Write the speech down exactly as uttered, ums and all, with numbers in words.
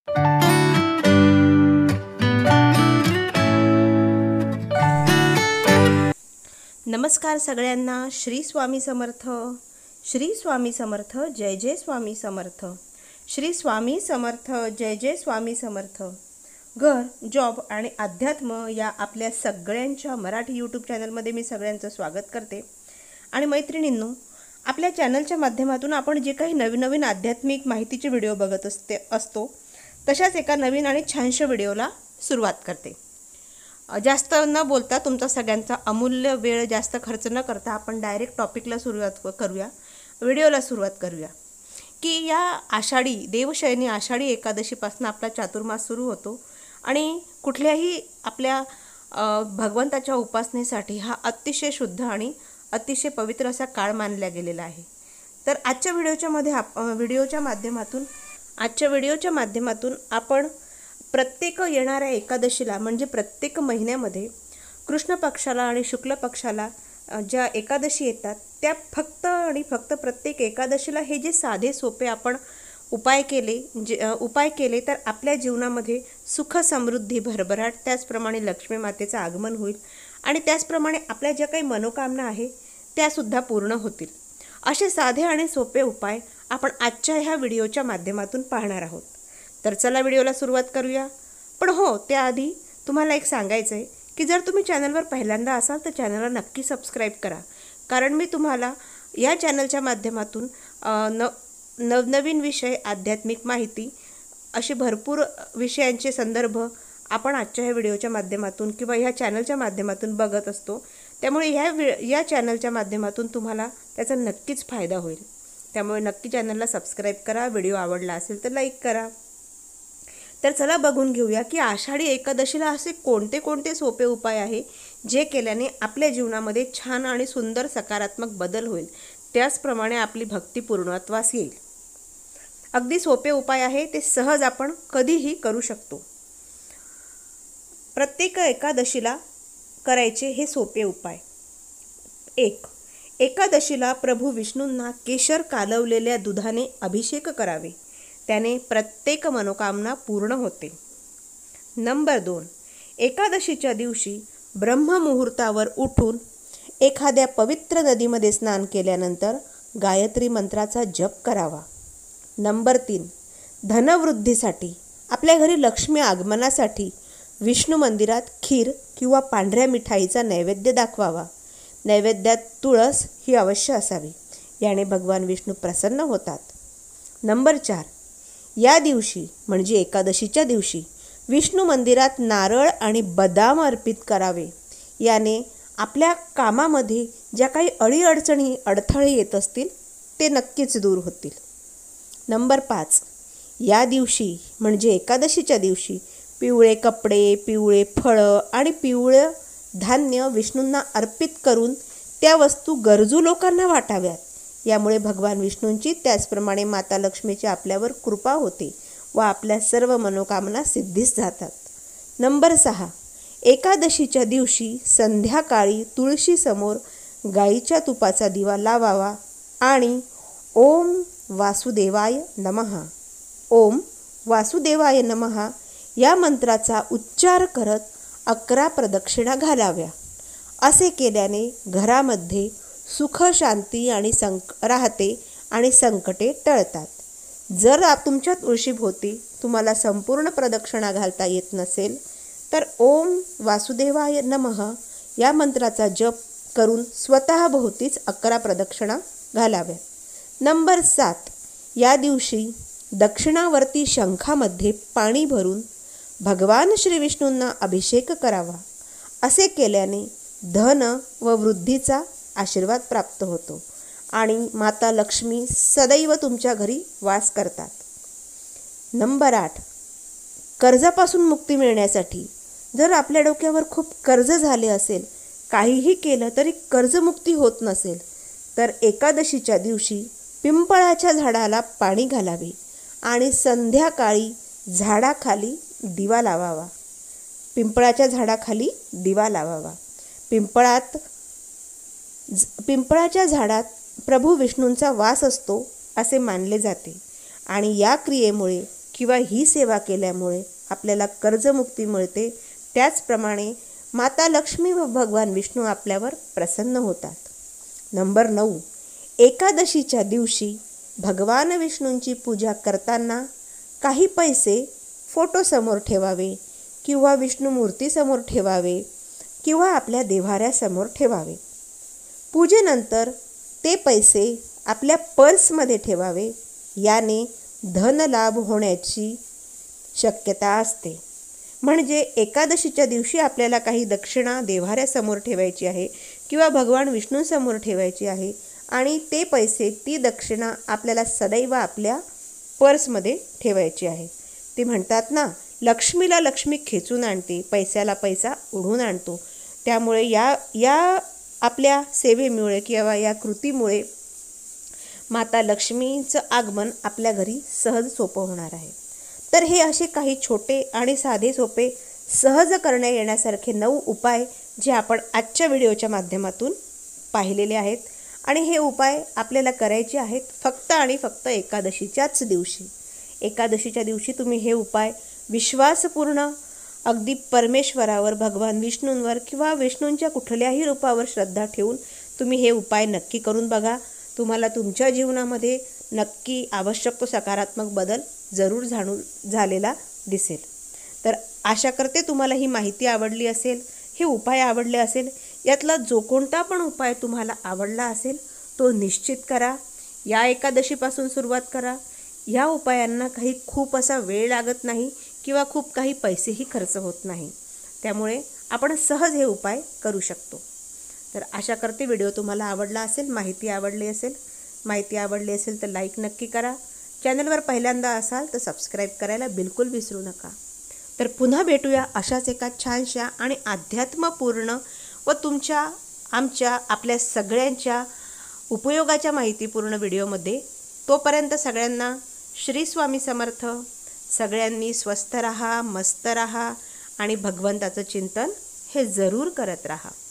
नमस्कार सगळ्यांना. श्री स्वामी समर्थ. श्री स्वामी समर्थ. जय जय स्वामी समर्थ. श्री स्वामी समर्थ. जय जय स्वामी समर्थ. घर, जॉब आणि अध्यात्म या आपल्या सगळ्यांच्या मराठी यूट्यूब चॅनलमध्ये मी सगळ्यांचं स्वागत करते. आणि मैत्रिणींनो, आपल्या चॅनलच्या माध्यमातून आपण जे काही नवीन नवीन आध्यात्मिक माहितीचे व्हिडिओ बघत असते असतो तशाच एका नवीन आणि छानशा व्हिडिओला सुरुवात करते. जास्त न बोलता तुमचा सगळ्यांचा अमूल्य वेळ जास्त खर्च न करता आपण डायरेक्ट टॉपिकला सुरुवात करूया, व्हिडिओला सुरुवात करूया. की या आषाढी देवशयनी आषाढी एकादशीपासून आपला चातुर्मास सुरू होतो आणि कुठल्याही आपल्या भगवंताच्या उपासनेसाठी हा अतिशय शुद्ध आणि अतिशय पवित्र असा काळ मानला गेलेला आहे. तर आजच्या व्हिडिओच्या मध्ये आप व्हिडिओच्या माध्यमातून आजच्या व्हिडिओच्या माध्यमातून आपण प्रत्येक येणाऱ्या एकादशीला म्हणजे प्रत्येक महिन्यामध्ये कृष्ण पक्षाला आणि शुक्ल पक्षाला ज्या एकादशी येतात त्या फक्त आणि फक्त प्रत्येक एकादशीला हे जे साधे सोपे आपण उपाय केले जे उपाय केले तर आपल्या जीवनामध्ये सुख समृद्धी भरभराट त्याचप्रमाणे लक्ष्मी मातेचं आगमन होईल आणि त्याचप्रमाणे आपल्या ज्या काही मनोकामना आहे त्यासुद्धा पूर्ण होतील. असे साधे आणि सोपे उपाय आपण आजच्या ह्या व्हिडिओच्या माध्यमातून पाहणार आहोत. तर चला व्हिडिओला सुरुवात करूया. पण हो, त्याआधी तुम्हाला एक सांगायचं आहे की जर तुम्ही चॅनलवर पहिल्यांदा असाल तर चॅनलला नक्की सबस्क्राईब करा. कारण मी तुम्हाला या चॅनलच्या माध्यमातून न नवनवीन विषय, आध्यात्मिक माहिती असे भरपूर विषयांचे संदर्भ आपण आजच्या ह्या व्हिडिओच्या माध्यमातून किंवा ह्या चॅनलच्या माध्यमातून बघत असतो. त्यामुळे ह्या या चॅनलच्या माध्यमातून तुम्हाला त्याचा नक्कीच फायदा होईल. त्यामुळे नक्की चॅनलला सबस्क्राईब करा. व्हिडिओ आवडला असेल तर लाईक करा. तर चला बघून घेऊया की आषाढी एकादशीला असे कोणते कोणते सोपे उपाय आहे जे केल्याने आपल्या जीवनामध्ये छान आणि सुंदर सकारात्मक बदल होईल, त्याचप्रमाणे आपली भक्ती पूर्णत्वास येईल. अगदी सोपे उपाय आहे, ते सहज आपण कधीही करू शकतो. प्रत्येक एकादशीला करायचे हे सोपे उपाय. एक, एकादशीला प्रभू विष्णूंना केशर कालवलेल्या दुधाने अभिषेक करावे, त्याने प्रत्येक मनोकामना पूर्ण होते. नंबर दोन, एकादशीच्या दिवशी ब्रह्ममुहूर्तावर उठून एखाद्या पवित्र नदीमध्ये स्नान केल्यानंतर गायत्री मंत्राचा जप करावा. नंबर तीन, धनवृद्धीसाठी आपल्या घरी लक्ष्मी आगमनासाठी विष्णू मंदिरात खीर किंवा पांढऱ्या मिठाईचा नैवेद्य दाखवावा. नैवेद्यात तुळस ही अवश्य असावी, याने भगवान विष्णू प्रसन्न होतात. नंबर चार, या दिवशी म्हणजे एकादशीच्या दिवशी विष्णू मंदिरात नारळ आणि बदाम अर्पित करावे, याने आपल्या कामामध्ये ज्या काही अडीअडचणी अडथळे येत असतील ते नक्कीच दूर होतील. नंबर पाच, या दिवशी म्हणजे एकादशीच्या दिवशी पिवळे कपडे, पिवळे फळं आणि पिवळं धान्य विष्णूंना अर्पित करून त्या वस्तू गरजू लोकांना वाटाव्यात. यामुळे भगवान विष्णूंची त्याचप्रमाणे माता लक्ष्मीची आपल्यावर कृपा होते व आपल्या सर्व मनोकामना सिद्धीस जातात. नंबर सहा, एकादशीच्या दिवशी संध्याकाळी तुळशीसमोर गाईच्या तुपाचा दिवा लावावा आणि ओम वासुदेवाय नमः, ओम वासुदेवाय नमः या मंत्राचा उच्चार करत अकरा प्रदक्षिणा घालाव्या. असे केल्याने घरामध्ये सुख, शांती आणि संक राहते आणि संकटे टळतात. जर तुमच्या तुळशीभोवती तुम्हाला संपूर्ण प्रदक्षिणा घालता येत नसेल तर ओम वासुदेवाय नमः या मंत्राचा जप करून स्वतः भोवतीच अकरा प्रदक्षिणा घालाव्या. नंबर सात, या दिवशी दक्षिणावर्ती शंखामध्ये पाणी भरून भगवान श्री विष्णूंना अभिषेक करावा. असे केल्याने धन व वृद्धीचा आशीर्वाद प्राप्त होतो आणि माता लक्ष्मी सदैव तुमच्या घरी वास करतात. नंबर आठ, कर्जापासून मुक्ती मिळण्यासाठी जर आपल्या डोक्यावर खूप कर्ज झाले असेल, काहीही केलं तरी कर्जमुक्ती होत नसेल तर एकादशीच्या दिवशी पिंपळाच्या झाडाला पाणी घालावे आणि संध्याकाळी झाडाखाली दिवा लावावा. पिंपळाच्या झाडाखाली दिवा लावावा. पिंपळात पिंपळाच्या झाडात प्रभू विष्णूंचा वास असतो असे मानले जाते आणि या क्रियेमुळे किंवा ही सेवा केल्यामुळे आपल्याला कर्जमुक्ती मिळते, त्याचप्रमाणे माता लक्ष्मी व भगवान विष्णू आपल्यावर प्रसन्न होतात. नंबर नऊ, एकादशीच्या दिवशी भगवान विष्णूंची पूजा करताना काही पैसे फोटोसमोर ठेवावे किंवा विष्णू मूर्तीसमोर ठेवावे किंवा आपल्या देव्हाऱ्यासमोर ठेवावे. पूजेनंतर ते पैसे आपल्या पर्समध्ये ठेवावे. याने धनलाभ होण्याची शक्यता असते. म्हणजे एकादशीच्या दिवशी आपल्याला काही दक्षिणा देव्हाऱ्यासमोर ठेवायची आहे किंवा भगवान विष्णूंसमोर ठेवायची आहे आणि ते पैसे, ती दक्षिणा आपल्याला सदैव आपल्या पर्समध्ये ठेवायची आहे. ते म्हणतात ना, लक्ष्मीला लक्ष्मी खेचून आणते, पैशाला पैसा ओढून आणतो. त्यामुळे या या आपल्या सेवेमुळे किंवा या कृतीमुळे माता लक्ष्मीचं आगमन आपल्या घरी सहज सोपं होणार आहे. तर हे असे काही छोटे आणि साधे सोपे सहज करण्या येण्यासारखे नऊ उपाय जे आपण आजच्या व्हिडिओच्या माध्यमातून पाहिलेले आहेत आणि हे उपाय आपल्याला करायचे आहेत फक्त आणि फक्त एकादशीच्याच दिवशी. एकादशीच्या दिवशी तुम्ही हे उपाय विश्वासपूर्ण अगदी परमेश्वरावर, भगवान विष्णूंवर किंवा विष्णूंच्या कुठल्याही रूपावर श्रद्धा ठेवून तुम्ही हे उपाय नक्की करून बघा. तुम्हाला तुमच्या जीवनामध्ये नक्की आवश्यक तो सकारात्मक बदल जरूर जाणून झालेला दिसेल. तर आशा करते तुम्हाला ही माहिती आवडली असेल, हे उपाय आवडले असेल. यातला जो कोणता पण उपाय तुम्हाला आवडला असेल तो निश्चित करा. या एकादशीपासून सुरुवात करा. ह्या उपायांना काही खूप असा वेळ लागत नाही किंवा खूप काही पैसेही खर्च होत नाही. त्यामुळे आपण सहज हे उपाय करू शकतो. तर आशा करते व्हिडिओ तुम्हाला आवडला असेल, माहिती आवडली असेल. माहिती आवडली असेल तर लाईक नक्की करा. चॅनलवर पहिल्यांदा असाल तर सबस्क्राईब करायला बिलकुल विसरू नका. तर पुन्हा भेटूया अशाच एका छानशा आणि अध्यात्मपूर्ण व तुमच्या, आमच्या, आपल्या सगळ्यांच्या उपयोगाच्या माहितीपूर्ण व्हिडिओमध्ये. तोपर्यंत सगळ्यांना श्री स्वामी समर्थ. सगळ्यांनी स्वस्थ राहा, मस्त राहा आणि भगवंताचं चिंतन हे जरूर करत राहा.